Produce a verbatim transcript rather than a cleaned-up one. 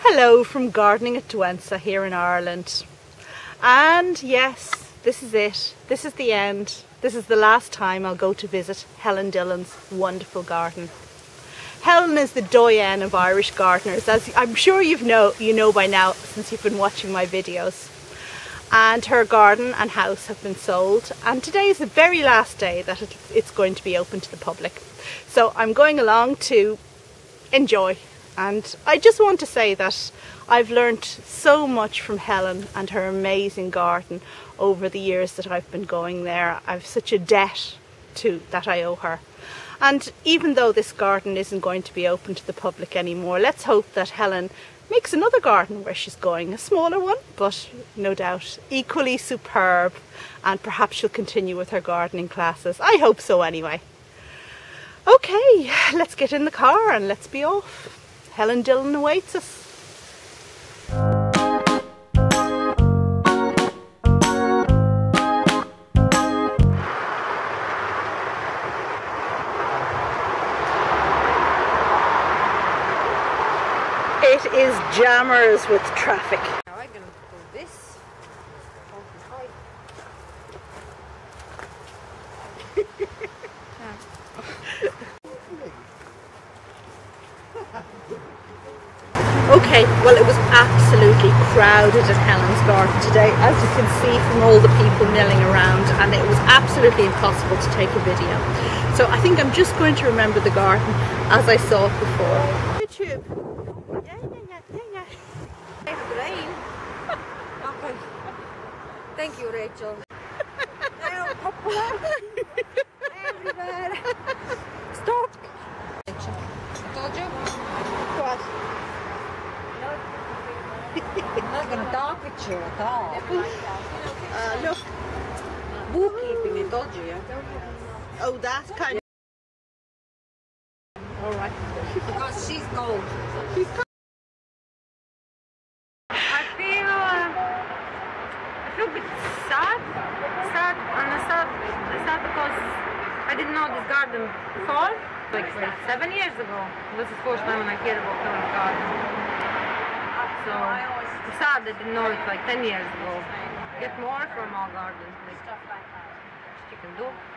Hello from Gardening at Douentza here in Ireland. And yes, this is it. This is the end. This is the last time I'll go to visit Helen Dillon's wonderful garden. Helen is the doyenne of Irish gardeners, as I'm sure you've know, you know by now since you've been watching my videos. And her garden and house have been sold, and today is the very last day that it, it's going to be open to the public. So I'm going along to enjoy. And I just want to say that I've learnt so much from Helen and her amazing garden over the years that I've been going there. I've such a debt to that I owe her. And even though this garden isn't going to be open to the public anymore, let's hope that Helen makes another garden where she's going, a smaller one, but no doubt equally superb, and perhaps she'll continue with her gardening classes. I hope so anyway. Okay, let's get in the car and let's be off. Helen Dillon awaits us. It is jammers with traffic. Now I'm going to do this. Okay, well, it was absolutely crowded at Helen's garden today, as you can see from all the people milling around, and it was absolutely impossible to take a video. So I think I'm just going to remember the garden as I saw it before. YouTube. Yeah, yeah, yeah, yeah, yeah. It's rain. Okay. Thank you, Rachel. Everywhere. Stop. Rachel, I told you. What? I'm not going to talk with you at all. Uh, look. Bookkeeping, I told you, yeah? Oh, that's kind of... Alright. Because she's cold. She's I feel, uh, I feel a bit sad, sad, and I sad, sad because I didn't know this garden before, like, like seven years ago. This is the first time when I hear about Helen's garden. So I'm sad I didn't know it like ten years ago. Get more from our garden, like, you can do.